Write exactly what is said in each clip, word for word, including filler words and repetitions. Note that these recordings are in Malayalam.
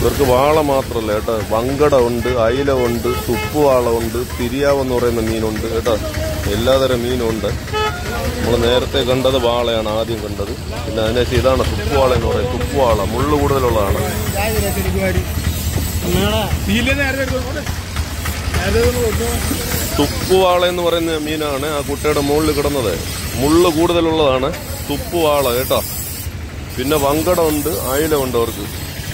ഇവർക്ക് വാള മാത്രമല്ല കേട്ടോ, വങ്കട ഉണ്ട്, അയില ഉണ്ട്, തുപ്പുവാള ഉണ്ട്, തിരിയാവെന്ന് പറയുന്ന മീനുണ്ട് കേട്ടോ. എല്ലാതരം മീനുണ്ട്. നമ്മൾ നേരത്തെ കണ്ടത് വാളയാണ് ആദ്യം കണ്ടത്. പിന്നെ അതിനുശേഷം ഇതാണ് തുപ്പുവാള എന്ന് പറയും. തുപ്പുവാള മുള്ളു കൂടുതലുള്ളതാണ്. തുപ്പുവാള എന്ന് പറയുന്ന മീനാണ് ആ കുട്ടയുടെ മുകളിൽ കിടന്നത്. മുള്ളു കൂടുതലുള്ളതാണ് തുപ്പുവാള കേട്ടോ. പിന്നെ വങ്കട ഉണ്ട്, അയില ഉണ്ട് അവർക്ക്.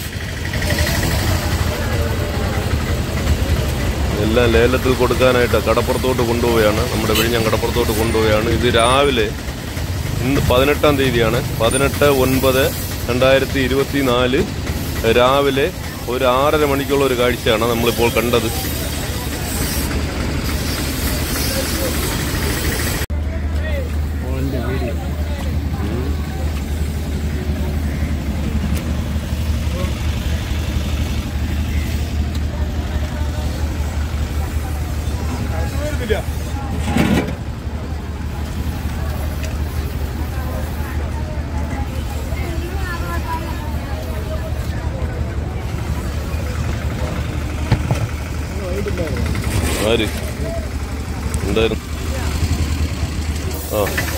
എല്ലാം ലേലത്തിൽ കൊടുക്കാനായിട്ട് കടപ്പുറത്തോട്ട് കൊണ്ടുപോവുകയാണ്. നമ്മുടെ വിഴിഞ്ഞം കടപ്പുറത്തോട്ട് കൊണ്ടുപോവുകയാണ്. ഇത് രാവിലെ ഇന്ന് പതിനെട്ടാം തീയതിയാണ്. പതിനെട്ട് ഒൻപത് രണ്ടായിരത്തി ഇരുപത്തി നാല് രാവിലെ ഒരു ആറര മണിക്കുള്ള ഒരു കാഴ്ചയാണ് നമ്മളിപ്പോൾ കണ്ടത്. ആര് എന്തായിരുന്നു? ആ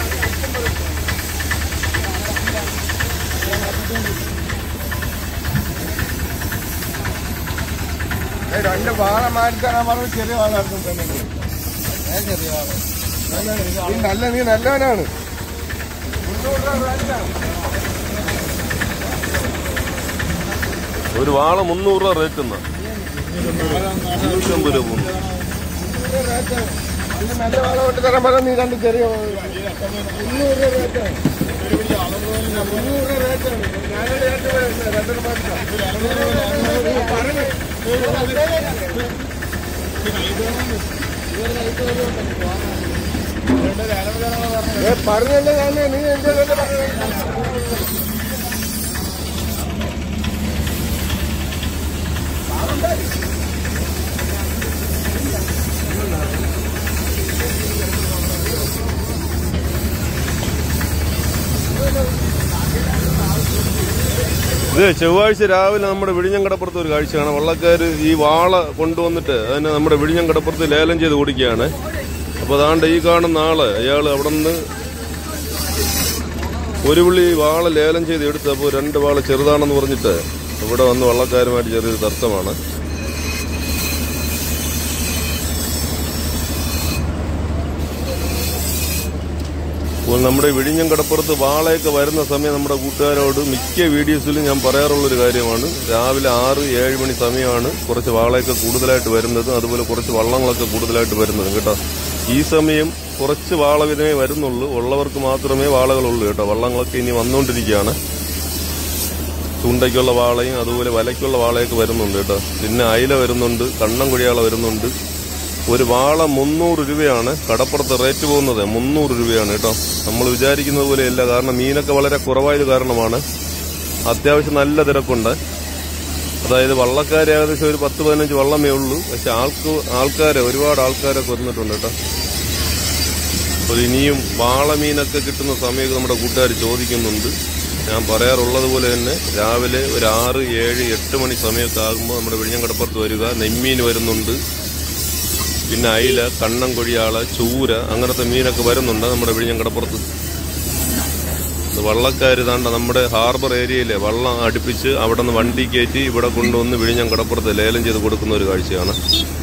രണ്ട് വാള മാറ്റാൻ പറഞ്ഞ ചെറിയ വാളായിരുന്നു. നല്ല നീ നല്ലവനാണ്. ഒരു വാള മുന്നൂറ് രൂപ റേറ്റ് എന്നാ മുന്നൂറ്റമ്പത് രൂപ പോകുന്നു. നല്ല വാള വിട്ട് തരാൻ പറഞ്ഞ നീ രണ്ട് ചെറിയ മുന്നൂറ് രൂപ റേറ്റാണ്. മുന്നൂറ് രൂപ റേറ്റാണ്. ഞാനൊരു രണ്ടര പറഞ്ഞല്ലേ ഞാൻ നീ എന്റെ ഇത് ചൊവ്വാഴ്ച രാവിലെ നമ്മുടെ വിഴിഞ്ഞം കടപ്പുറത്ത് ഒരു കാഴ്ചയാണ്. വള്ളക്കാർ ഈ വാള കൊണ്ടുവന്നിട്ട് അതിനെ നമ്മുടെ വിഴിഞ്ഞം കടപ്പുറത്ത് ലേലം ചെയ്ത് കൊടുക്കുകയാണ്. അപ്പോൾ അതാണ്ട് ഈ കാണുന്ന ആള് അയാൾ അവിടെ നിന്ന് ഒരു പുള്ളി വാള ലേലം ചെയ്ത് എടുത്തപ്പോൾ രണ്ട് വാള ചെറുതാണെന്ന് പറഞ്ഞിട്ട് ഇവിടെ വന്ന് വള്ളക്കാരുമായിട്ട് ചെറിയൊരു തർക്കമാണ്. അപ്പോൾ നമ്മുടെ വിഴിഞ്ഞം കടപ്പുറത്ത് വാളയൊക്കെ വരുന്ന സമയം നമ്മുടെ കൂട്ടുകാരോട് മിക്ക വീഡിയോസിലും ഞാൻ പറയാറുള്ളൊരു കാര്യമാണ്. രാവിലെ ആറ് ഏഴ് മണി സമയമാണ് കുറച്ച് വാളയൊക്കെ കൂടുതലായിട്ട് വരുന്നത്, അതുപോലെ കുറച്ച് വള്ളങ്ങളൊക്കെ കൂടുതലായിട്ട് വരുന്നത് കേട്ടോ. ഈ സമയം കുറച്ച് വാള വിധമേ വരുന്നുള്ളൂ. ഉള്ളവർക്ക് മാത്രമേ വാളകളുള്ളൂ കേട്ടോ. വള്ളങ്ങളൊക്കെ ഇനി വന്നുകൊണ്ടിരിക്കുകയാണ്. ചൂണ്ടയ്ക്കുള്ള വാളയും അതുപോലെ വലയ്ക്കുള്ള വാളയൊക്കെ വരുന്നുണ്ട് കേട്ടോ. പിന്നെ അയില വരുന്നുണ്ട്, കണ്ണം കുഴിയാള വരുന്നുണ്ട്. ഒരു വാള മുന്നൂറ് രൂപയാണ് കടപ്പുറത്ത് റേറ്റ് പോകുന്നത്. മുന്നൂറ് രൂപയാണ് കേട്ടോ. നമ്മൾ വിചാരിക്കുന്നത് പോലെയല്ല. കാരണം മീനൊക്കെ വളരെ കുറവായത് കാരണമാണ്. അത്യാവശ്യം നല്ല തിരക്കുണ്ട്. അതായത് വള്ളക്കാർ ഏകദേശം ഒരു പത്ത് പതിനഞ്ച് വള്ളമേ ഉള്ളൂ. പക്ഷെ ആൾക്ക് ആൾക്കാരെ ഒരുപാട് ആൾക്കാരൊക്കെ വന്നിട്ടുണ്ട് കേട്ടോ. അപ്പോൾ ഇനിയും വാളമീനൊക്കെ കിട്ടുന്ന സമയമൊക്കെ നമ്മുടെ കൂട്ടുകാർ ചോദിക്കുന്നുണ്ട്. ഞാൻ പറയാറുള്ളത് പോലെ തന്നെ രാവിലെ ഒരു ആറ് ഏഴ് എട്ട് മണി സമയമൊക്കെ ആകുമ്പോൾ നമ്മുടെ വിഴിഞ്ഞം കടപ്പുറത്ത് വരിക. നെമ്മീൻ വരുന്നുണ്ട്, പിന്നെ അയില, കണ്ണം കൊഴിയാള, ചൂര, അങ്ങനത്തെ മീനൊക്കെ വരുന്നുണ്ട് നമ്മുടെ വിഴിഞ്ഞം കടപ്പുറത്ത്. വള്ളക്കാർ താണ്ട നമ്മുടെ ഹാർബർ ഏരിയയിലെ വള്ളം അടുപ്പിച്ച് അവിടെ നിന്ന് വണ്ടി കയറ്റി ഇവിടെ കൊണ്ടുവന്ന് വിഴിഞ്ഞം കടപ്പുറത്ത് ലേലം ചെയ്ത് കൊടുക്കുന്ന ഒരു കാഴ്ചയാണ്.